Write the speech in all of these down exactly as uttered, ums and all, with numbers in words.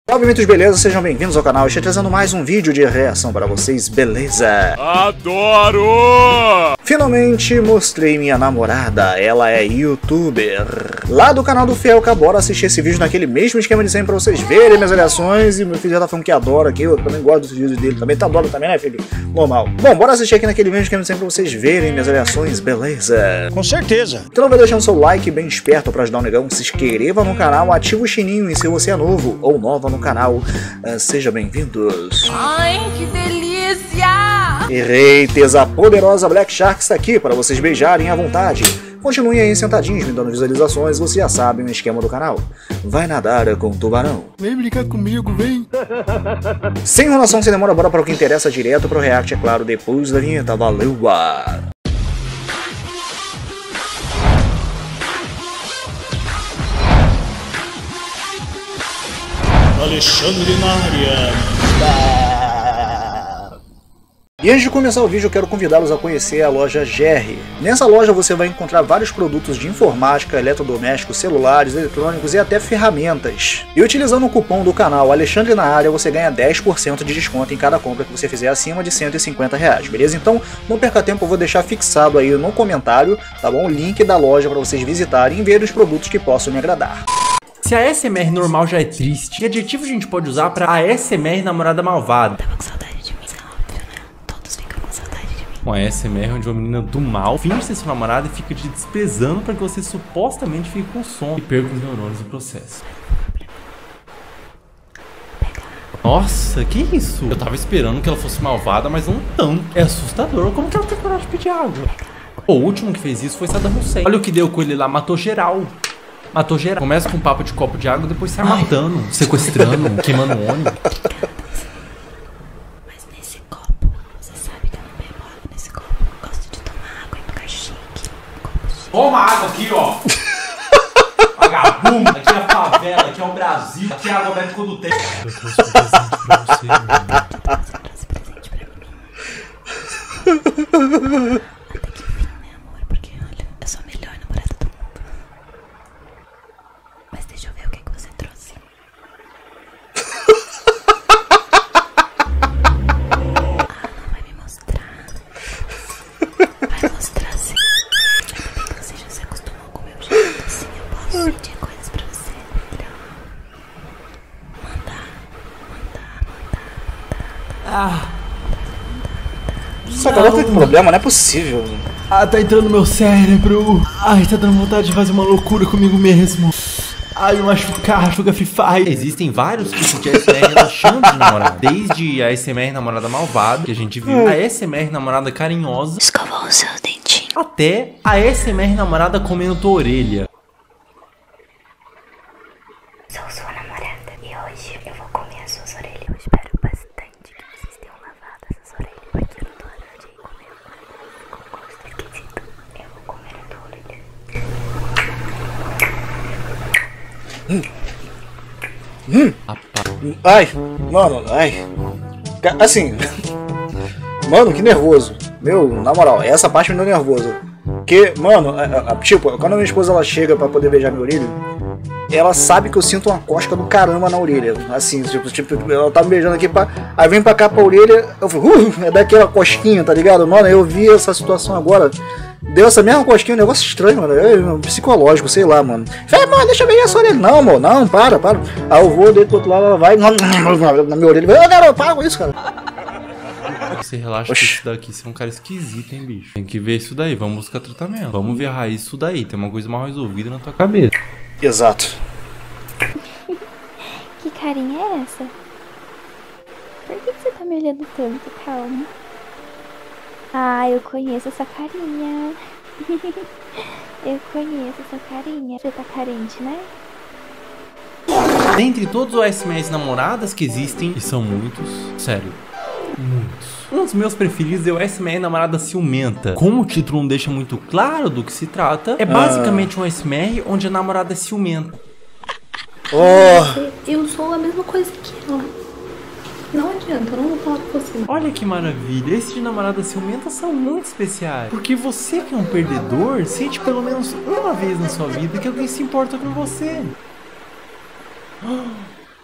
Obviamente, beleza, sejam bem-vindos ao canal. Estou trazendo mais um vídeo de reação para vocês, beleza? Adoro! Finalmente mostrei minha namorada, ela é youtuber. Lá do canal do Fielka, bora assistir esse vídeo naquele mesmo esquema de sempre pra vocês verem minhas reações. E meu filho já tá falando que adora aqui, eu também gosto dos vídeos dele também. Tá adora também, né, filho? Normal. Bom, bora assistir aqui naquele mesmo esquema de sempre pra vocês verem minhas reações, beleza? Com certeza. Então vai deixando seu like bem esperto pra ajudar o negão, se inscreva no canal, ativa o sininho e se você é novo ou nova no canal, uh, seja bem-vindos. Ai, que delícia! E haters, a poderosa Black Shark está aqui para vocês beijarem à vontade. Continuem aí sentadinhos me dando visualizações, vocês já sabem o esquema do canal. Vai nadar com o tubarão. Vem brincar comigo, vem. Sem enrolação, sem demora, bora para o que interessa, direto pro react, é claro, depois da vinheta. Valeu! Alexandre na área. E antes de começar o vídeo, eu quero convidá-los a conhecer a loja Jerry. Nessa loja você vai encontrar vários produtos de informática, eletrodomésticos, celulares, eletrônicos e até ferramentas. E utilizando o cupom do canal Alexandre na área, você ganha dez por cento de desconto em cada compra que você fizer acima de cento e cinquenta reais, beleza? Então, não perca tempo, eu vou deixar fixado aí no comentário, tá bom? O link da loja para vocês visitarem e ver os produtos que possam me agradar. Se a A S M R normal já é triste, que adjetivo a gente pode usar pra A S M R namorada malvada? Tava com saudade de mim, é óbvio, né? Todos ficam com saudade de mim. Com a A S M R onde uma menina do mal finge ser sua namorada e fica te desprezando pra que você supostamente fique com sono e perca os neurônios do processo. Nossa, que isso? Eu tava esperando que ela fosse malvada, mas não tanto. É assustador. Como que ela tem coragem de pedir água? O último que fez isso foi Saddam Hussein. Olha o que deu com ele lá, matou geral. Matou geral. Começa com um papo de copo de água, depois sai matando, sequestrando, queimando o ônibus. Mas nesse copo, você sabe que eu não bebo água nesse copo. Eu gosto de tomar água e ficar chique. Toma água aqui, ó. Vagabundo. Aqui é a favela, aqui é o Brasil. Aqui é a água médica do tempo. Eu trouxe um presente pra você, meu. Você trouxe presente pra mim. Até que enfim, né, amor? Porque, olha, eu sou a melhor namorada do mundo. Mas deixa eu ver o que, que você trouxe. Ah, não vai me mostrar. Vai mostrar sim. Ainda bem que você já se acostumou com o meu jeito. Assim eu posso pedir coisas pra você. Então, mandar, mandar, mandar, mandar. Ah. Essa garota tem problema, não é possível. Ah, tá entrando no meu cérebro. Ai, tá dando vontade de fazer uma loucura comigo mesmo. Ai, me machucar, machuca Free Fire. Existem vários tipos de A S M R relaxando de namorada. Desde a A S M R namorada malvada, que a gente viu, a A S M R namorada carinhosa, Escovou o seu dentinho. até a A S M R namorada comendo tua orelha. Sou sua namorada e hoje eu vou comer as suas orelhas. Eu espero bastante que vocês tenham lavado essas orelhas, porque eu não tô arando aí comendo com gosto esquisito. Eu vou comer a tua orelha. Hum. Ai, mano, ai. Assim, mano, que nervoso. Meu, na moral, essa parte me deu nervoso. Porque, mano, a, a, tipo, quando a minha esposa ela chega pra poder beijar minha orelha, ela sabe que eu sinto uma cosca do caramba na orelha. Assim, tipo, tipo ela tá me beijando aqui, pra, aí vem pra cá pra orelha, eu falo, uh, é daquela cosquinha, tá ligado? Mano, eu vi essa situação agora. Deu essa mesma cosquinha, um negócio estranho, mano. É psicológico, sei lá, mano. Falei, mano, deixa eu beijar essa orelha. Não, mano, não, para, para. Aí eu vou, deito pro outro lado, ela vai na minha orelha. Ô, garoto, para com isso, cara. Você relaxa que isso daqui, você é um cara esquisito, hein, bicho. Tem que ver isso daí, vamos buscar tratamento. Vamos ver a raiz disso daí, tem uma coisa mal resolvida na tua cabeça. Exato. Que carinha é essa? Por que você tá me olhando tanto? Calma. Ah, eu conheço essa carinha. Eu conheço essa carinha. Você tá carente, né? Dentre todos os A S M Rs namoradas que existem, e são muitos, sério, muitos. Um dos meus preferidos é o A S M R namorada ciumenta. Como o título não deixa muito claro do que se trata, é basicamente um A S M R onde a namorada é ciumenta. Oh. Eu sou a mesma coisa que ela. Não adianta, eu não vou falar com você. Olha que maravilha, esses de namorada ciumenta são muito especiais. Porque você que é um perdedor, sente pelo menos uma vez na sua vida que alguém se importa com você.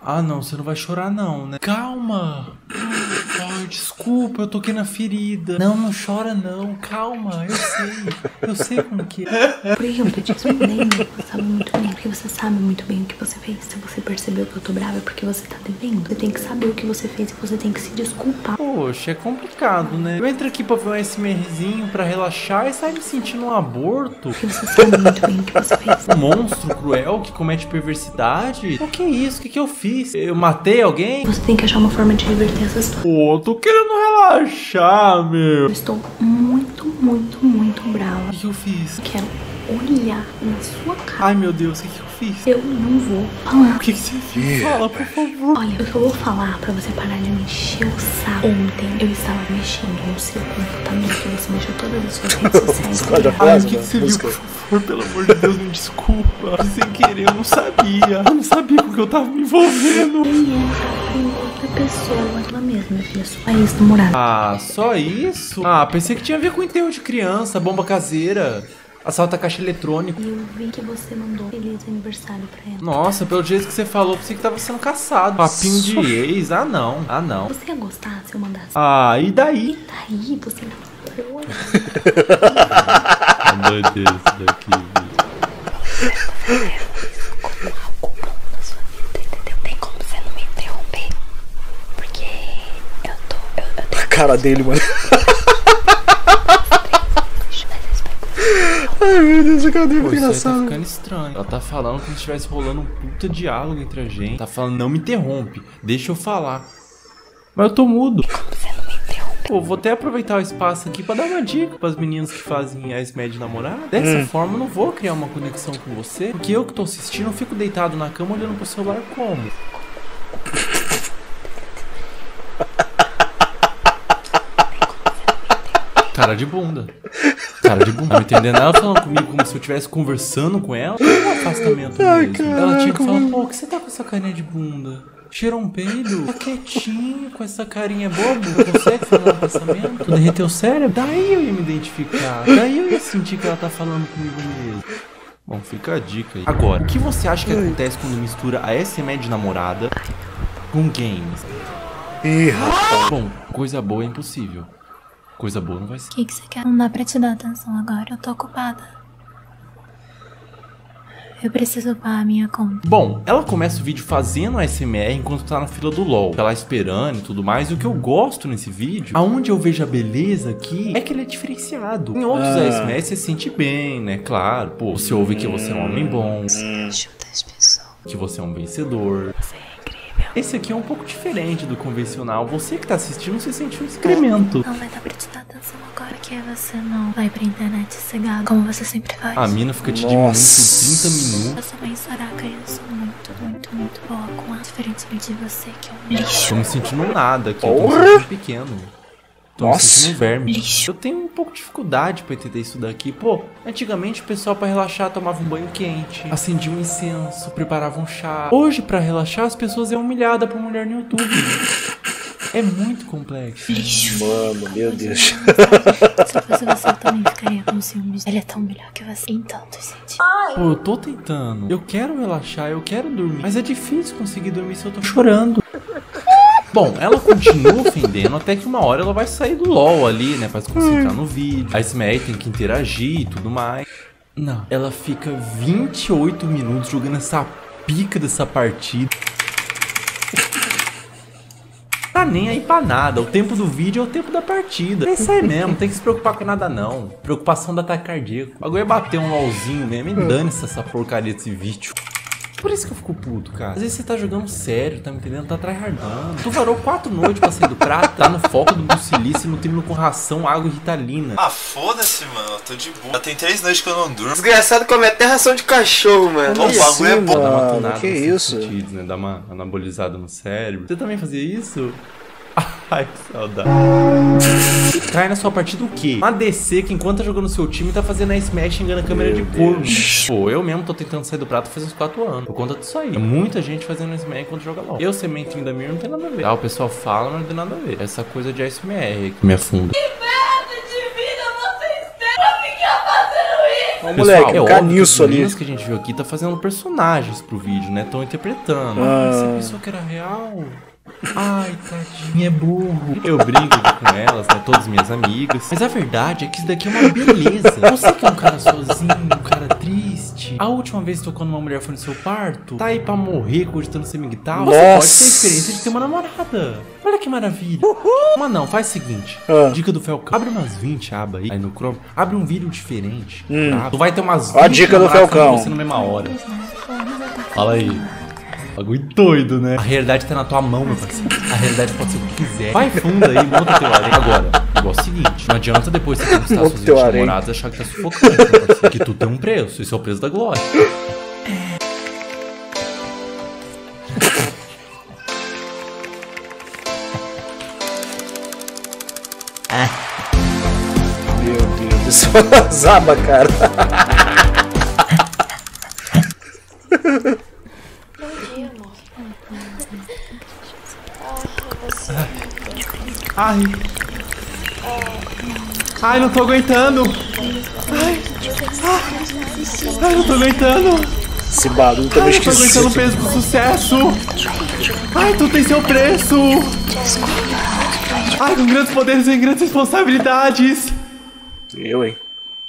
Ah, não, você não vai chorar não, né? Calma. Ai, desculpa, eu toquei na ferida. Não, não chora não, calma, eu sei. Eu sei como que é. Por que eu tô te respondendo? Você sabe muito bem, porque você sabe muito bem o que você fez. Se você percebeu que eu tô brava é porque você tá devendo. Você tem que saber o que você fez e você tem que se desculpar. Poxa, é complicado, né? Eu entro aqui pra ver um SMRzinho, pra relaxar e saio me sentindo um aborto. Porque você sabe muito bem o que você fez. Um monstro cruel que comete perversidade? O que é isso? O que, que eu fiz? Eu matei alguém? Você tem que achar uma forma de reverter essa situação. Pô, tô querendo relaxar, meu. Eu estou muito, muito, muito brava. O que, que eu fiz? Eu quero olhar na sua cara. Ai, meu Deus, o que, que eu fiz? Eu não vou falar. O que, que você fez? Fala, por favor. Olha, o que eu vou falar pra você parar de me encher o saco. Ontem eu estava mexendo no seu computador, que você mexeu todas as suas redes sociais. Ai, o que, que você viu? Por favor, pelo amor de Deus, me desculpa. Sem querer, eu não sabia. Eu não sabia com que eu tava me envolvendo. E entra com outra pessoa. Ela mesma, minha filha, sua ex-namorada. Ah, só isso? Ah, pensei que tinha a ver com enterro de criança, bomba caseira. Assalto a caixa eletrônico. E eu vi que você mandou feliz aniversário pra ela. Nossa, pelo jeito que você falou, pensei que tava sendo caçado. Papinho de ex. Ah, não. Ah, não. Você ia gostar se eu mandasse? Ah, e daí? E daí? Você não foi. A doideira isso daqui. Tem como você não me interromper? Porque eu tô... Eu, eu tenho... A cara dele, mano. Ai, meu Deus, a cara dele é muito engraçado. Tá ficando estranho. Ela tá falando como se estivesse rolando um puta diálogo entre a gente. Tá falando, não me interrompe, deixa eu falar. Mas eu tô mudo. Como você não me interrompe? Pô, vou até aproveitar o espaço aqui pra dar uma dica pras meninas que fazem a S M E de namorada. Dessa hum. forma, eu não vou criar uma conexão com você, porque eu que tô assistindo, eu fico deitado na cama olhando pro celular como? Cara de bunda. Cara de bunda. Não entendendo ela falando comigo como se eu estivesse conversando com ela. Foi um afastamento mesmo. Caraca, ela tinha que falar, pô, que você tá com essa carinha de bunda? Cheirou um peido? Tá quietinho com essa carinha bobo? Não consegue falar um pensamento? Derreteu o cérebro? Daí eu ia me identificar. Daí eu ia sentir que ela tá falando comigo mesmo. Bom, fica a dica aí. Agora, o que você acha que acontece quando mistura a S M E de namorada com games? Ih, rapaz. Bom, coisa boa é impossível. Coisa boa não vai ser. O que, que você quer? Não dá pra te dar atenção agora, eu tô ocupada. Eu preciso upar a minha conta. Bom, ela começa o vídeo fazendo a S M R enquanto tá na fila do LOL. Tá lá esperando e tudo mais. E o que eu gosto nesse vídeo, aonde eu vejo a beleza aqui, é que ele é diferenciado. Em outros ah. A S M R você se sente bem, né? Claro, pô, você ouve que você é um homem bom. Ajuda as pessoas. Que você é um vencedor. Você é incrível. Esse aqui é um pouco diferente do convencional. Você que tá assistindo se sente um excremento. Não vai dar pra te dar atenção agora, que você não vai pra internet cegado, como você sempre faz. A mina fica te diminuindo por trinta minutos. Eu sou mãe Soraka e eu sou muito, muito, muito boa com a diferentemente de você, que é um lixo. Tô me sentindo nada aqui, eu tô me sentindo pequeno. Tô Nossa. me sentindo um verme. Lixo. Eu tenho um pouco de dificuldade pra entender isso daqui. Pô, antigamente o pessoal pra relaxar tomava um banho quente, acendia um incenso, preparava um chá. Hoje, pra relaxar, as pessoas é humilhada por mulher no YouTube. É muito complexo. Lixo. Mano, meu Deus. Se eu fosse você, eu também ficaria com ciúmes. Ele é tão melhor que você em tantos sentidos. Pô, eu tô tentando. Eu quero relaxar, eu quero dormir. Mas é difícil conseguir dormir se eu tô chorando. Bom, ela continua ofendendo até que uma hora ela vai sair do LOL ali, né? Pra se concentrar no vídeo. A S M R tem que interagir e tudo mais. Não. Ela fica vinte e oito minutos jogando essa pica dessa partida. Tá nem aí pra nada. O tempo do vídeo é o tempo da partida. É isso aí mesmo, não tem que se preocupar com nada não. Preocupação da ataque cardíaco. O bagulho é bater um LOLzinho mesmo e dane-se essa porcaria desse vídeo. Por isso que eu fico puto, cara. Às vezes você tá jogando sério, tá me entendendo? Tá tryhardando. Tu varou quatro noites pra sair do prato, tá no foco do Brucilice, nutrindo com ração, água e ritalina. Ah, foda-se, mano. Eu tô de boa. Já tem três noites que eu não durmo. Desgraçado come até ração de cachorro, mano. Pô, o bagulho é bom. Dá uma Mano, tunada que nos isso? sentidos, né? Dá uma anabolizada no cérebro. Você também fazia isso? Ai, que saudade. E cai na sua partida o quê? Uma D C que enquanto tá jogando seu time tá fazendo a smash xingando a câmera de corno. Pô, eu mesmo tô tentando sair do prato faz uns quatro anos. Por conta disso aí. É muita gente fazendo smash enquanto joga LOL. Eu ser mentinho da minha não tem nada a ver. Ah, o pessoal fala, mas não tem nada a ver. Essa coisa de A S M R que me afunda. Que merda de vida vocês têm pra ficar fazendo isso? Ó, moleque, é um caniço ali. As que a gente viu aqui tá fazendo personagens pro vídeo, né? Estão interpretando. Ah. Ah, você pensou que era real? Ai, tadinha, é burro. Eu brinco com elas, né? Todas minhas amigas. Mas a verdade é que isso daqui é uma beleza. Você que é um cara sozinho, um cara triste. A última vez que tocou numa mulher foi no seu parto. Tá aí pra morrer cogitando ser migtal. Você pode ter a experiência de ter uma namorada. Olha que maravilha. Uhul. Mas não, faz o seguinte. Ah. Dica do Falcão. Abre umas vinte abas aí, aí no Chrome. Abre um vídeo diferente. Hum. Tá? Tu vai ter umas vinte a dica do Falcão. Você na mesma hora. Fala aí. Bagulho doido, né? A realidade tá na tua mão, meu parceiro. A realidade pode ser o que quiser. Vai fundo aí, monta teu harém. Agora, igual é o seguinte: não adianta depois você conquistar seus vinte namorados achar que tá sufocando, meu parceiro. Que tu tem um preço, esse é o preço da glória. Meu Deus do céu. Zaba, cara. Ai. Ai, não tô aguentando. Ai. Ai, não tô aguentando. Esse barulho tá meio esquisito. Ai, não tô aguentando o peso do sucesso. Ai, tu tem seu preço. Ai, com grandes poderes vem grandes responsabilidades. Eu, hein?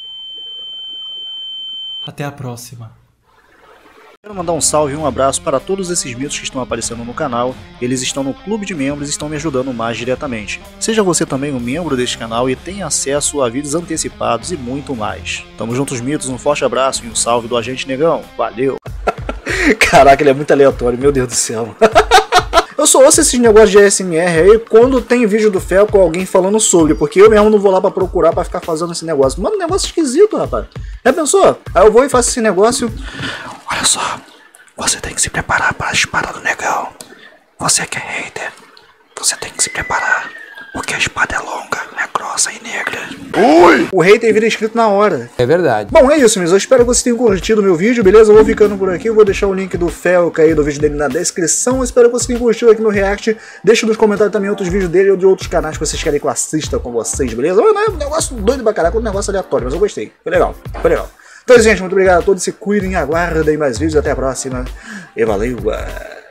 Até a próxima. Quero mandar um salve e um abraço para todos esses mitos que estão aparecendo no canal. Eles estão no clube de membros e estão me ajudando mais diretamente. Seja você também um membro deste canal e tenha acesso a vídeos antecipados e muito mais. Tamo juntos, mitos, um forte abraço e um salve do Agente Negão. Valeu! Caraca, ele é muito aleatório, meu Deus do céu. Eu só ouço esses negócios de A S M R aí quando tem vídeo do Fel com alguém falando sobre, porque eu mesmo não vou lá pra procurar pra ficar fazendo esse negócio. Mano, negócio esquisito, rapaz. Já pensou? Aí eu vou e faço esse negócio. Olha só, você tem que se preparar para a espada do negão. Você que é hater, você tem que se preparar, porque a espada é longa, é grossa e negra. Ui! O hater vira inscrito na hora. É verdade. Bom, é isso, meus. Eu espero que vocês tenham curtido o meu vídeo, beleza? Eu vou ficando por aqui. Eu vou deixar o link do Felca aí, do vídeo dele na descrição. Eu espero que vocês tenham curtido aqui no React. Deixa nos comentários também outros vídeos dele ou de outros canais que vocês querem que eu assista com vocês, beleza? Não é um negócio doido pra caraca, é um negócio aleatório, mas eu gostei. Foi legal, foi legal. Então, gente, muito obrigado a todos. Se cuidem, aguardem mais vídeos. Até a próxima. E valeu!